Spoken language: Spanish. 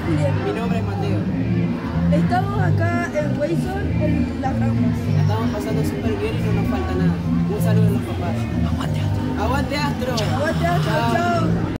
Julián. Mi nombre es Mateo. Estamos acá en Wayson, en Las Ramblas. La estamos pasando súper bien y no nos falta nada. Un saludo a los papás. ¡Aguante Astro! Aguante Astro, chao.